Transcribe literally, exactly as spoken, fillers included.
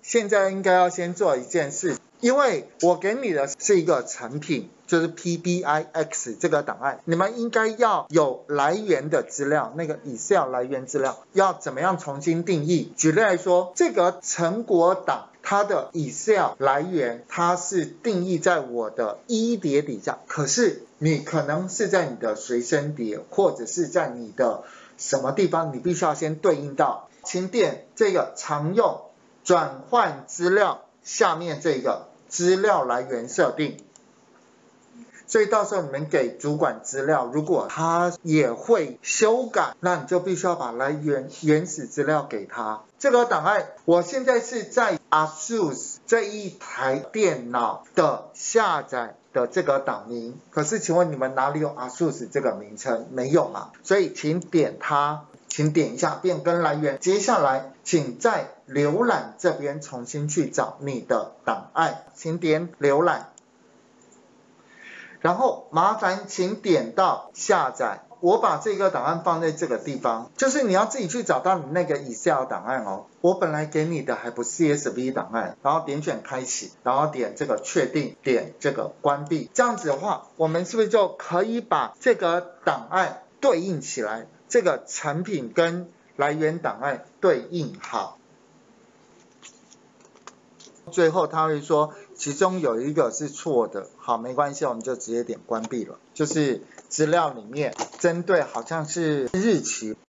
现在应该要先做一件事，因为我给你的是一个成品，就是 P B I X 这个档案，你们应该要有来源的资料，那个 Excel 来源资料要怎么样重新定义？举例来说，这个成果档它的 Excel 来源，它是定义在我的一叠底下，可是你可能是在你的随身碟，或者是在你的什么地方，你必须要先对应到，请点这个常用转换资料下面这个资料来源设定。所以到时候你们给主管资料，如果他也会修改，那你就必须要把来源原始资料给他。这个档案我现在是在 ASUS 这一台电脑的下载的这个档名，可是请问你们哪里有 ASUS 这个名称？没有嘛？所以请点它，请点一下变更来源，接下来请在浏览这边重新去找你的档案，请点浏览。然后麻烦请点到下载，我把这个档案放在这个地方，就是你要自己去找到你那个 Excel 档案哦。我本来给你的还不是 C S V 档案，然后点选开启，然后点这个确定，点这个关闭，这样子的话，我们是不是就可以把这个档案对应起来？这个成品跟来源档案对应好。最后他会说其中有一个是错的，好，没关系，我们就直接点关闭了。就是资料里面针对好像是日期。